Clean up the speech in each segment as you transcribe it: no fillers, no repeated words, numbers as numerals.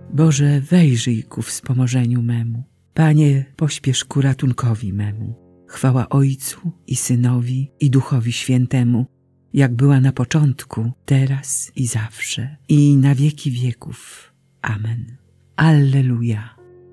Boże, wejrzyj ku wspomożeniu memu. Panie, pośpiesz ku ratunkowi memu. Chwała Ojcu i Synowi i Duchowi Świętemu, jak była na początku, teraz i zawsze, i na wieki wieków. Amen. Alleluja.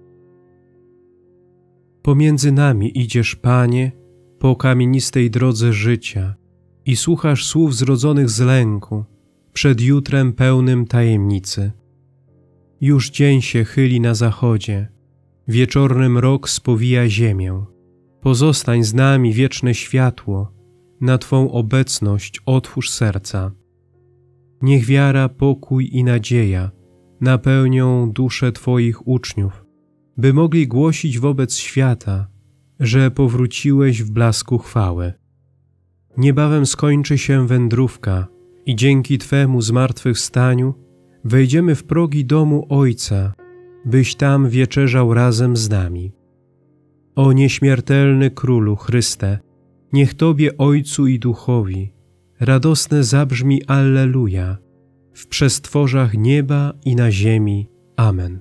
Pomiędzy nami idziesz, Panie, po kamienistej drodze życia i słuchasz słów zrodzonych z lęku przed jutrem pełnym tajemnicy. Już dzień się chyli na zachodzie, wieczorny mrok spowija ziemię. Pozostań z nami, wieczne światło, na Twą obecność otwórz serca. Niech wiara, pokój i nadzieja napełnią dusze Twoich uczniów, by mogli głosić wobec świata, że powróciłeś w blasku chwały. Niebawem skończy się wędrówka i dzięki Twemu zmartwychwstaniu wejdziemy w progi domu Ojca, byś tam wieczerzał razem z nami. O nieśmiertelny Królu Chryste, niech Tobie, Ojcu i Duchowi, radosne zabrzmi Alleluja w przestworzach nieba i na ziemi. Amen.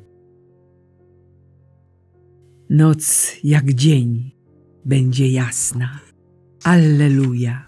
Noc jak dzień będzie jasna. Alleluja.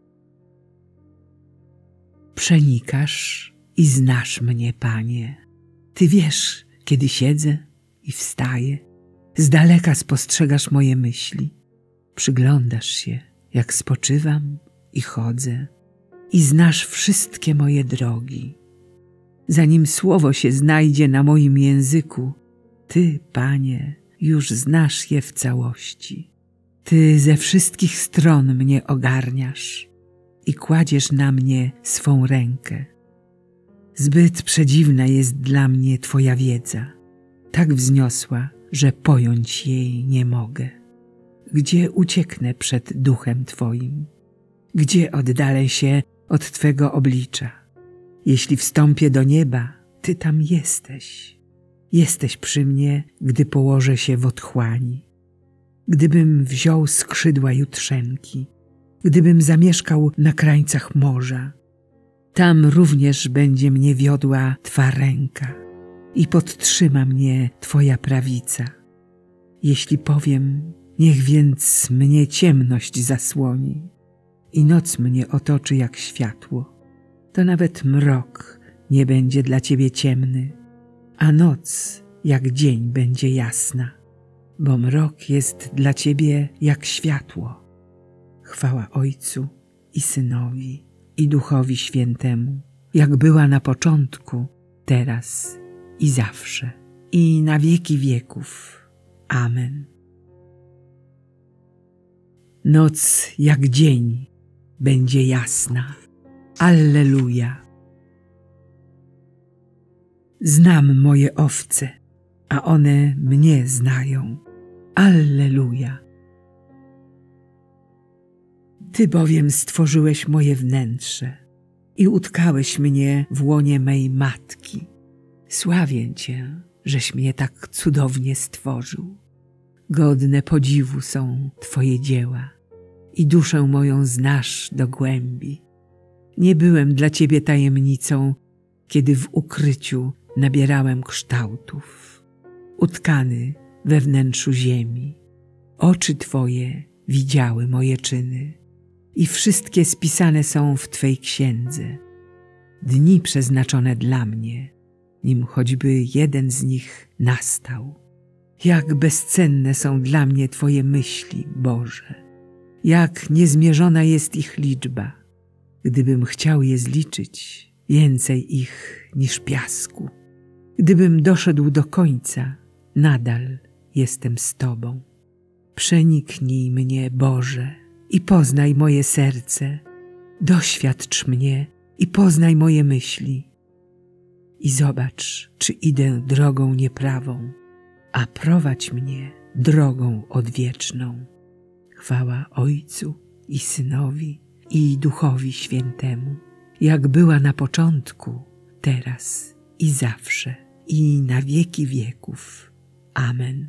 Przenikasz i znasz mnie, Panie. Ty wiesz, kiedy siedzę i wstaję. Z daleka spostrzegasz moje myśli. Przyglądasz się, jak spoczywam i chodzę. I znasz wszystkie moje drogi. Zanim słowo się znajdzie na moim języku, Ty, Panie, już znasz je w całości. Ty ze wszystkich stron mnie ogarniasz i kładziesz na mnie swą rękę. Zbyt przedziwna jest dla mnie Twoja wiedza, tak wzniosła, że pojąć jej nie mogę. Gdzie ucieknę przed duchem Twoim? Gdzie oddalę się od Twego oblicza? Jeśli wstąpię do nieba, Ty tam jesteś. Jesteś przy mnie, gdy położę się w otchłani. Gdybym wziął skrzydła jutrzenki, gdybym zamieszkał na krańcach morza, tam również będzie mnie wiodła Twa ręka i podtrzyma mnie Twoja prawica. Jeśli powiem, niech więc mnie ciemność zasłoni i noc mnie otoczy jak światło, to nawet mrok nie będzie dla Ciebie ciemny, a noc jak dzień będzie jasna, bo mrok jest dla Ciebie jak światło. Chwała Ojcu i Synowi i Duchowi Świętemu, jak była na początku, teraz i zawsze, i na wieki wieków. Amen. Noc jak dzień będzie jasna. Alleluja. Znam moje owce, a one mnie znają. Alleluja. Ty bowiem stworzyłeś moje wnętrze i utkałeś mnie w łonie mej matki. Sławię Cię, żeś mnie tak cudownie stworzył. Godne podziwu są Twoje dzieła i duszę moją znasz do głębi. Nie byłem dla Ciebie tajemnicą, kiedy w ukryciu nabierałem kształtów. Utkany we wnętrzu ziemi, oczy Twoje widziały moje czyny i wszystkie spisane są w Twej księdze. Dni przeznaczone dla mnie, nim choćby jeden z nich nastał. Jak bezcenne są dla mnie Twoje myśli, Boże, jak niezmierzona jest ich liczba. Gdybym chciał je zliczyć, więcej ich niż piasku. Gdybym doszedł do końca, nadal jestem z Tobą. Przeniknij mnie, Boże, i poznaj moje serce. Doświadcz mnie i poznaj moje myśli. I zobacz, czy idę drogą nieprawą, a prowadź mnie drogą odwieczną. Chwała Ojcu i Synowi i Duchowi Świętemu, jak była na początku, teraz i zawsze, i na wieki wieków. Amen.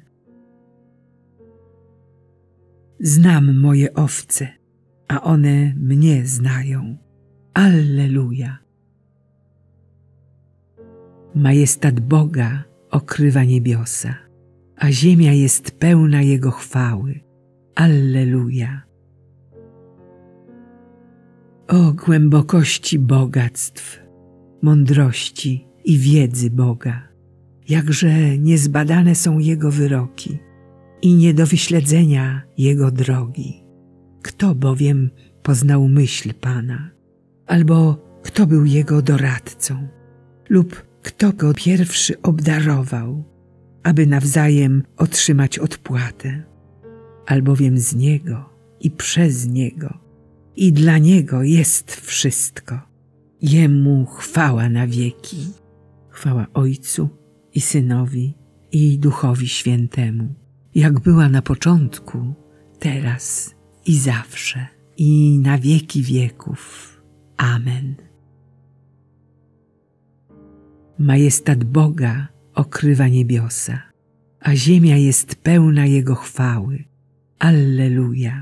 Znam moje owce, a one mnie znają. Alleluja. Majestat Boga okrywa niebiosa, a ziemia jest pełna Jego chwały. Alleluja. O głębokości bogactw, mądrości i wiedzy Boga! Jakże niezbadane są Jego wyroki i nie do wyśledzenia Jego drogi. Kto bowiem poznał myśl Pana, albo kto był Jego doradcą, lub kto Go pierwszy obdarował, aby nawzajem otrzymać odpłatę? Albowiem z Niego i przez Niego i dla Niego jest wszystko. Jemu chwała na wieki. Chwała Ojcu i Synowi i Duchowi Świętemu, jak była na początku, teraz i zawsze, i na wieki wieków. Amen. Majestat Boga okrywa niebiosa, a ziemia jest pełna Jego chwały. Alleluja.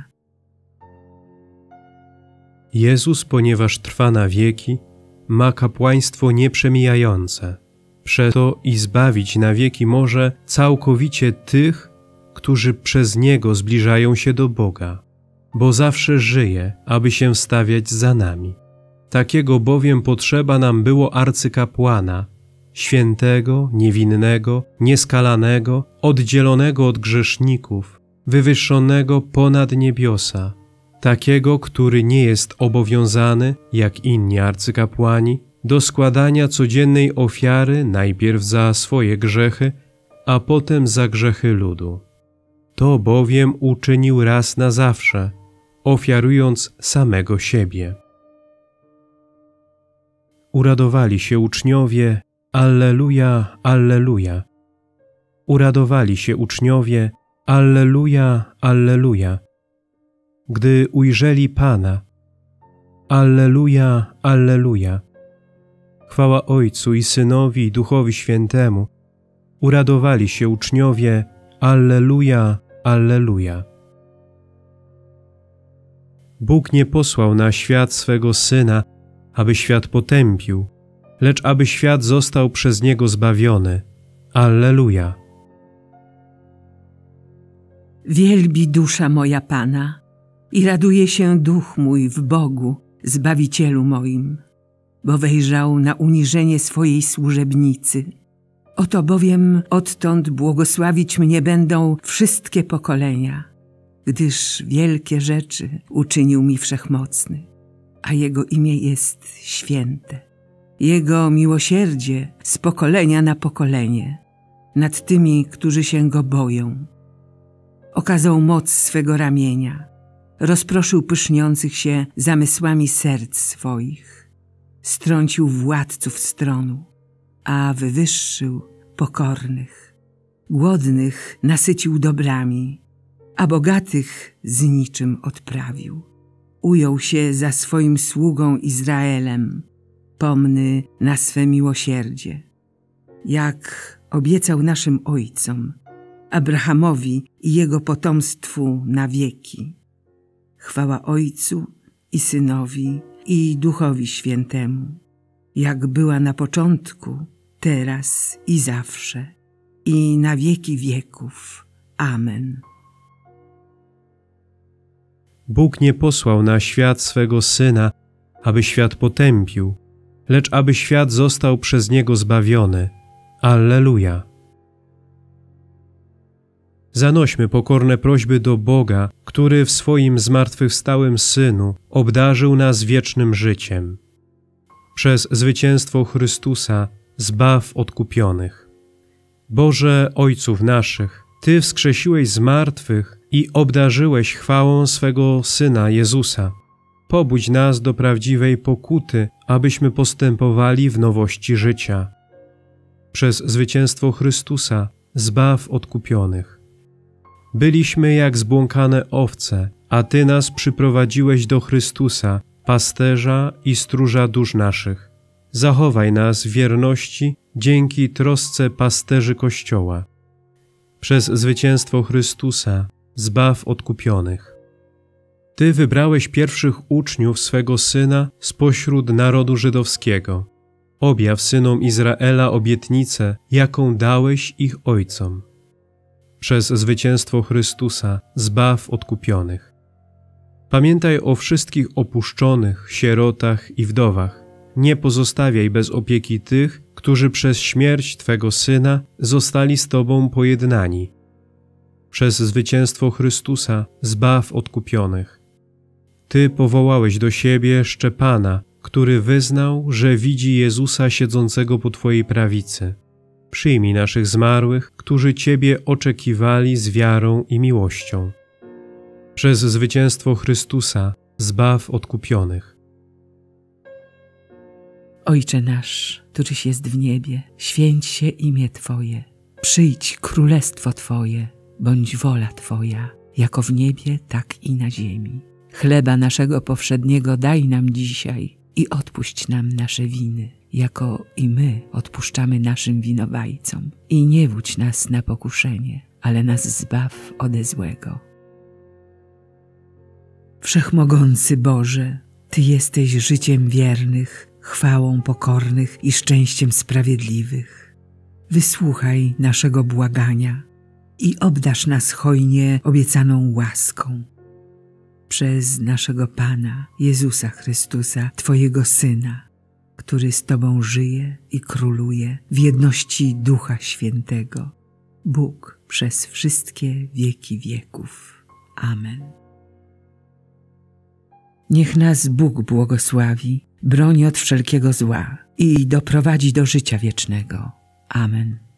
Jezus, ponieważ trwa na wieki, ma kapłaństwo nieprzemijające. Przeto i zbawić na wieki może całkowicie tych, którzy przez Niego zbliżają się do Boga, bo zawsze żyje, aby się stawiać za nami. Takiego bowiem potrzeba nam było arcykapłana, świętego, niewinnego, nieskalanego, oddzielonego od grzeszników, wywyższonego ponad niebiosa, takiego, który nie jest obowiązany, jak inni arcykapłani, do składania codziennej ofiary najpierw za swoje grzechy, a potem za grzechy ludu. To bowiem uczynił raz na zawsze, ofiarując samego siebie. Uradowali się uczniowie, Alleluja, Alleluja. Uradowali się uczniowie, Alleluja, Alleluja. Gdy ujrzeli Pana, Alleluja, Alleluja. Chwała Ojcu i Synowi i Duchowi Świętemu. Uradowali się uczniowie, Alleluja, Alleluja. Bóg nie posłał na świat swego Syna, aby świat potępił, lecz aby świat został przez Niego zbawiony. Alleluja. Wielbi dusza moja Pana i raduje się duch mój w Bogu, Zbawicielu moim, bo wejrzał na uniżenie swojej służebnicy. Oto bowiem odtąd błogosławić mnie będą wszystkie pokolenia, gdyż wielkie rzeczy uczynił mi Wszechmocny, a Jego imię jest święte. Jego miłosierdzie z pokolenia na pokolenie nad tymi, którzy się Go boją. Okazał moc swego ramienia, rozproszył pyszniących się zamysłami serc swoich, strącił władców stronu, a wywyższył pokornych. Głodnych nasycił dobrami, a bogatych z niczym odprawił. Ujął się za swoim sługą Izraelem, pomny na swe miłosierdzie, jak obiecał naszym ojcom, Abrahamowi i jego potomstwu na wieki. Chwała Ojcu i Synowi i Duchowi Świętemu, jak była na początku, teraz i zawsze, i na wieki wieków. Amen. Bóg nie posłał na świat swego Syna, aby świat potępił, lecz aby świat został przez Niego zbawiony. Alleluja. Zanośmy pokorne prośby do Boga, który w swoim zmartwychwstałym Synu obdarzył nas wiecznym życiem. Przez zwycięstwo Chrystusa zbaw odkupionych. Boże Ojców naszych, Ty wskrzesiłeś z martwych i obdarzyłeś chwałą swego Syna Jezusa. Pobudź nas do prawdziwej pokuty, abyśmy postępowali w nowości życia. Przez zwycięstwo Chrystusa zbaw odkupionych. Byliśmy jak zbłąkane owce, a Ty nas przyprowadziłeś do Chrystusa, pasterza i stróża dusz naszych. Zachowaj nas w wierności dzięki trosce pasterzy Kościoła. Przez zwycięstwo Chrystusa zbaw odkupionych. Ty wybrałeś pierwszych uczniów swego Syna spośród narodu żydowskiego. Objaw synom Izraela obietnicę, jaką dałeś ich ojcom. Przez zwycięstwo Chrystusa zbaw odkupionych. Pamiętaj o wszystkich opuszczonych, sierotach i wdowach. Nie pozostawiaj bez opieki tych, którzy przez śmierć Twego Syna zostali z Tobą pojednani. Przez zwycięstwo Chrystusa zbaw odkupionych. Ty powołałeś do siebie Szczepana, który wyznał, że widzi Jezusa siedzącego po Twojej prawicy. Przyjmij naszych zmarłych, którzy Ciebie oczekiwali z wiarą i miłością. Przez zwycięstwo Chrystusa zbaw odkupionych. Ojcze nasz, któryś jest w niebie, święć się imię Twoje. Przyjdź królestwo Twoje, bądź wola Twoja, jako w niebie, tak i na ziemi. Chleba naszego powszedniego daj nam dzisiaj i odpuść nam nasze winy, jako i my odpuszczamy naszym winowajcom. I nie wódź nas na pokuszenie, ale nas zbaw ode złego. Wszechmogący Boże, Ty jesteś życiem wiernych, chwałą pokornych i szczęściem sprawiedliwych. Wysłuchaj naszego błagania i obdarz nas hojnie obiecaną łaską. Przez naszego Pana, Jezusa Chrystusa, Twojego Syna, który z Tobą żyje i króluje w jedności Ducha Świętego, Bóg przez wszystkie wieki wieków. Amen. Niech nas Bóg błogosławi, broni od wszelkiego zła i doprowadzi do życia wiecznego. Amen.